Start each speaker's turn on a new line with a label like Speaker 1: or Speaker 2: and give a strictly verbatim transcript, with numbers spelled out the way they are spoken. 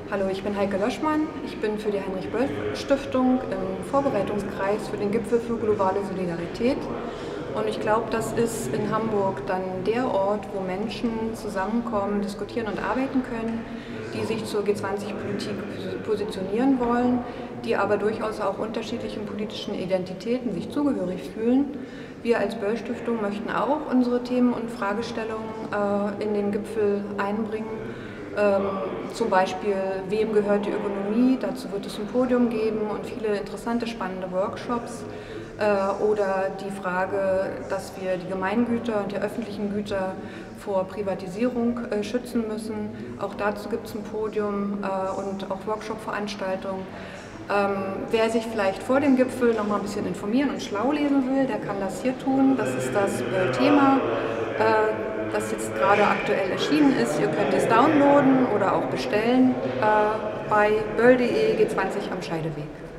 Speaker 1: Hallo, ich bin Heike Löschmann. Ich bin für die Heinrich-Böll-Stiftung im Vorbereitungskreis für den Gipfel für globale Solidarität. Und ich glaube, das ist in Hamburg dann der Ort, wo Menschen zusammenkommen, diskutieren und arbeiten können, die sich zur G zwanzig Politik positionieren wollen, die aber durchaus auch unterschiedlichen politischen Identitäten sich zugehörig fühlen. Wir als Böll-Stiftung möchten auch unsere Themen und Fragestellungen äh, in den Gipfel einbringen. Ähm, zum Beispiel, wem gehört die Ökonomie? Dazu wird es ein Symposium geben und viele interessante, spannende Workshops. Äh, oder die Frage, dass wir die Gemeingüter und die öffentlichen Güter vor Privatisierung äh, schützen müssen. Auch dazu gibt es ein Symposium äh, und auch Workshop-Veranstaltungen. Ähm, wer sich vielleicht vor dem Gipfel noch mal ein bisschen informieren und schlau lesen will, der kann das hier tun. Das ist das Böll-Thema, äh, das jetzt gerade aktuell erschienen ist. Ihr könnt es downloaden oder auch bestellen äh, bei böll punkt de G zwanzig am Scheideweg.